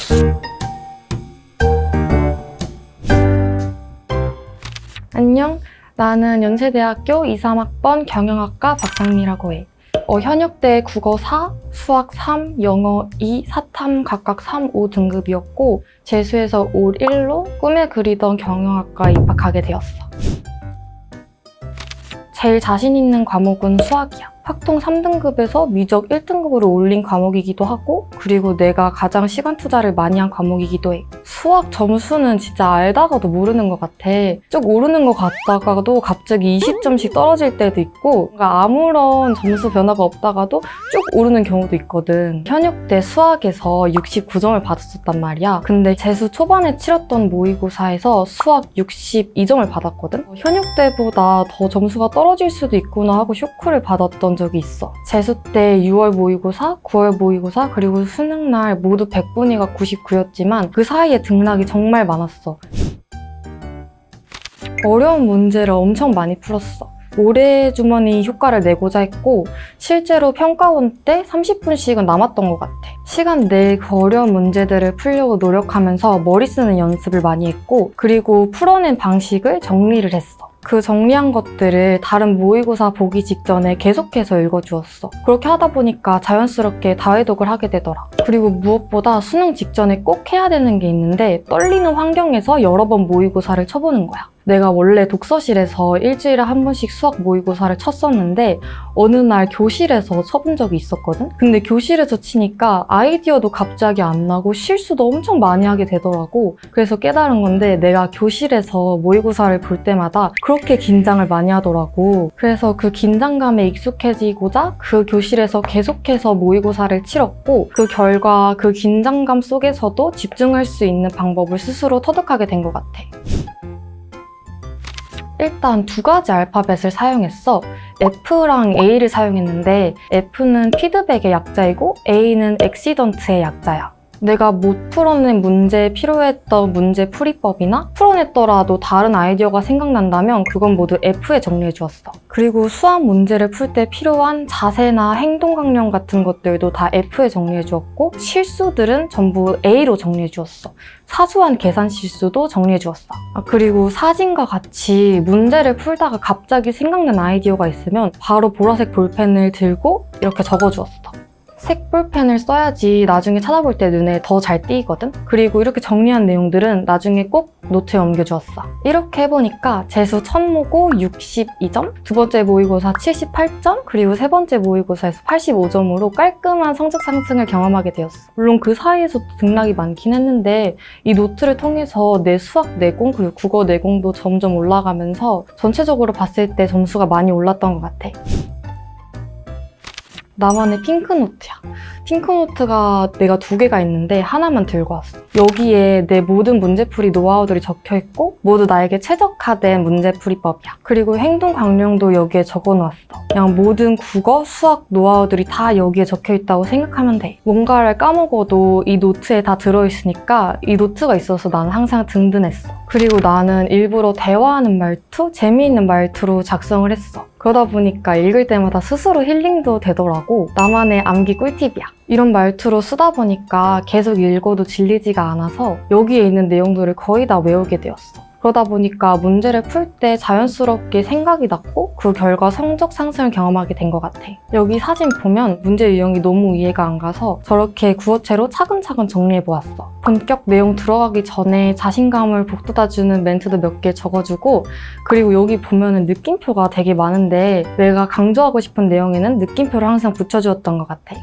안녕, 나는 연세대학교 2, 3학번 경영학과 박상미라고 해. 현역대 국어 4, 수학 3, 영어 2, 사탐 각각 3, 5 등급이었고 재수해서 올 1로 꿈에 그리던 경영학과에 입학하게 되었어. 제일 자신 있는 과목은 수학이야. 확통 3등급에서 미적 1등급으로 올린 과목이기도 하고 그리고 내가 가장 시간 투자를 많이 한 과목이기도 해. 수학 점수는 진짜 알다가도 모르는 것 같아. 쭉 오르는 것 같다가도 갑자기 20점씩 떨어질 때도 있고 뭔가 아무런 점수 변화가 없다가도 쭉 오르는 경우도 있거든. 현역 때 수학에서 69점을 받았었단 말이야. 근데 재수 초반에 치렀던 모의고사에서 수학 62점을 받았거든. 현역 때보다 더 점수가 떨어질 수도 있구나 하고 쇼크를 받았던 적이 있어. 재수 때 6월 모의고사, 9월 모의고사, 그리고 수능날 모두 100분위가 99였지만 그 사이에 등락이 정말 많았어. 어려운 문제를 엄청 많이 풀었어. 모래주머니 효과를 내고자 했고 실제로 평가원 때 30분씩은 남았던 것 같아. 시간 내에 그 어려운 문제들을 풀려고 노력하면서 머리 쓰는 연습을 많이 했고 그리고 풀어낸 방식을 정리를 했어. 그 정리한 것들을 다른 모의고사 보기 직전에 계속해서 읽어주었어. 그렇게 하다 보니까 자연스럽게 다회독을 하게 되더라. 그리고 무엇보다 수능 직전에 꼭 해야 되는 게 있는데 떨리는 환경에서 여러 번 모의고사를 쳐보는 거야. 내가 원래 독서실에서 일주일에 한 번씩 수학 모의고사를 쳤었는데 어느 날 교실에서 쳐본 적이 있었거든? 근데 교실에서 치니까 아이디어도 갑자기 안 나고 실수도 엄청 많이 하게 되더라고. 그래서 깨달은 건데 내가 교실에서 모의고사를 볼 때마다 그렇게 긴장을 많이 하더라고. 그래서 그 긴장감에 익숙해지고자 그 교실에서 계속해서 모의고사를 치렀고 그 결과 그 긴장감 속에서도 집중할 수 있는 방법을 스스로 터득하게 된 것 같아. 일단 두 가지 알파벳을 사용했어. F랑 A를 사용했는데 F는 피드백의 약자이고 A는 액시던트의 약자야. 내가 못 풀어낸 문제에 필요했던 문제 풀이법이나 풀어냈더라도 다른 아이디어가 생각난다면 그건 모두 F에 정리해주었어. 그리고 수학 문제를 풀 때 필요한 자세나 행동 강령 같은 것들도 다 F에 정리해주었고 실수들은 전부 A로 정리해주었어. 사소한 계산 실수도 정리해주었어. 그리고 사진과 같이 문제를 풀다가 갑자기 생각난 아이디어가 있으면 바로 보라색 볼펜을 들고 이렇게 적어주었어. 색 볼펜을 써야지 나중에 찾아볼 때 눈에 더 잘 띄거든? 그리고 이렇게 정리한 내용들은 나중에 꼭 노트에 옮겨주었어. 이렇게 해보니까 재수 첫 모고 62점, 두 번째 모의고사 78점, 그리고 세 번째 모의고사에서 85점으로 깔끔한 성적 상승을 경험하게 되었어. 물론 그 사이에서도 등락이 많긴 했는데 이 노트를 통해서 내 수학 내공 그리고 국어 내공도 점점 올라가면서 전체적으로 봤을 때 점수가 많이 올랐던 것 같아. 나만의 핑크노트야. 핑크노트가 내가 2개가 있는데 하나만 들고 왔어. 여기에 내 모든 문제풀이 노하우들이 적혀있고 모두 나에게 최적화된 문제풀이법이야. 그리고 행동 강령도 여기에 적어놓았어. 그냥 모든 국어, 수학 노하우들이 다 여기에 적혀있다고 생각하면 돼. 뭔가를 까먹어도 이 노트에 다 들어있으니까 이 노트가 있어서 나는 항상 든든했어. 그리고 나는 일부러 대화하는 말투, 재미있는 말투로 작성을 했어. 그러다 보니까 읽을 때마다 스스로 힐링도 되더라고. 나만의 암기 꿀팁이야. 이런 말투로 쓰다 보니까 계속 읽어도 질리지가 않아서 여기에 있는 내용들을 거의 다 외우게 되었어. 그러다 보니까 문제를 풀 때 자연스럽게 생각이 났고 그 결과 성적 상승을 경험하게 된 것 같아. 여기 사진 보면 문제 유형이 너무 이해가 안 가서 저렇게 구어체로 차근차근 정리해보았어. 본격 내용 들어가기 전에 자신감을 북돋아주는 멘트도 몇 개 적어주고 그리고 여기 보면은 느낌표가 되게 많은데 내가 강조하고 싶은 내용에는 느낌표를 항상 붙여주었던 것 같아.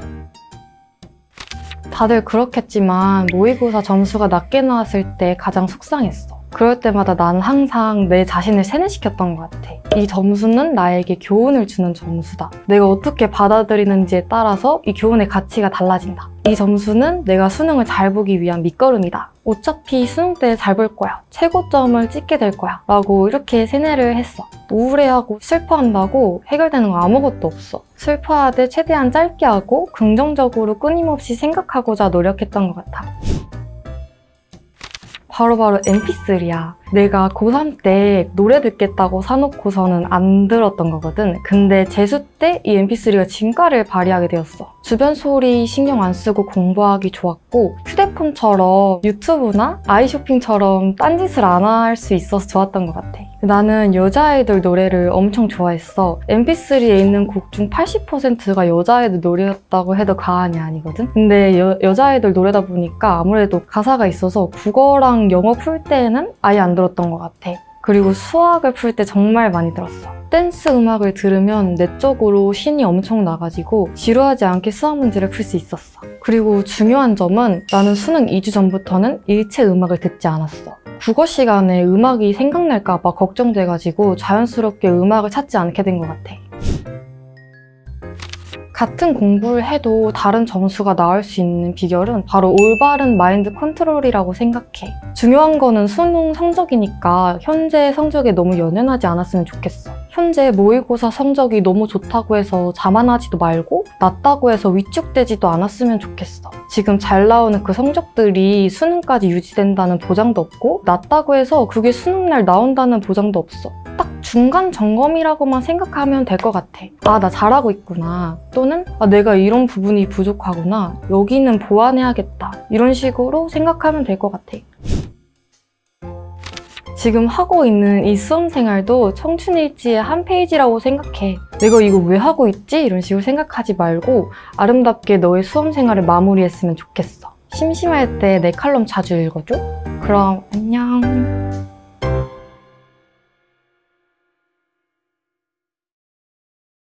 다들 그렇겠지만 모의고사 점수가 낮게 나왔을 때 가장 속상했어. 그럴 때마다 난 항상 내 자신을 세뇌시켰던 것 같아. 이 점수는 나에게 교훈을 주는 점수다. 내가 어떻게 받아들이는지에 따라서 이 교훈의 가치가 달라진다. 이 점수는 내가 수능을 잘 보기 위한 밑거름이다. 어차피 수능 때 잘 볼 거야. 최고점을 찍게 될 거야. 라고 이렇게 세뇌를 했어. 우울해하고 슬퍼한다고 해결되는 거 아무것도 없어. 슬퍼하되 최대한 짧게 하고 긍정적으로 끊임없이 생각하고자 노력했던 것 같아. 바로바로 MP3야. 내가 고3 때 노래 듣겠다고 사놓고서는 안 들었던 거거든. 근데 재수 때 이 MP3가 진가를 발휘하게 되었어. 주변 소리 신경 안 쓰고 공부하기 좋았고, 휴대폰처럼 유튜브나 아이쇼핑처럼 딴짓을 안 할 수 있어서 좋았던 것 같아. 나는 여자 아이돌 노래를 엄청 좋아했어. MP3에 있는 곡 중 80%가 여자 아이돌 노래였다고 해도 과언이 아니거든. 근데 여자 아이돌 노래다 보니까 아무래도 가사가 있어서 국어랑 영어 풀 때는 아예 안 들었던 것 같아. 그리고 수학을 풀 때 정말 많이 들었어. 댄스 음악을 들으면 내 쪽으로 신이 엄청 나가지고 지루하지 않게 수학 문제를 풀 수 있었어. 그리고 중요한 점은 나는 수능 2주 전부터는 일체 음악을 듣지 않았어. 국어 시간에 음악이 생각날까 봐 걱정돼가지고 자연스럽게 음악을 찾지 않게 된 것 같아. 같은 공부를 해도 다른 점수가 나올 수 있는 비결은 바로 올바른 마인드 컨트롤이라고 생각해. 중요한 거는 수능 성적이니까 현재 성적에 너무 연연하지 않았으면 좋겠어. 현재 모의고사 성적이 너무 좋다고 해서 자만하지도 말고 낮다고 해서 위축되지도 않았으면 좋겠어. 지금 잘 나오는 그 성적들이 수능까지 유지된다는 보장도 없고 낮다고 해서 그게 수능날 나온다는 보장도 없어. 딱 중간 점검이라고만 생각하면 될 것 같아. 아, 나 잘하고 있구나. 또는 아, 내가 이런 부분이 부족하구나. 여기는 보완해야겠다. 이런 식으로 생각하면 될 것 같아. 지금 하고 있는 이 수험생활도 청춘일지의 한 페이지라고 생각해. 내가 이거 왜 하고 있지? 이런 식으로 생각하지 말고 아름답게 너의 수험생활을 마무리했으면 좋겠어. 심심할 때 내 칼럼 자주 읽어줘. 그럼 안녕.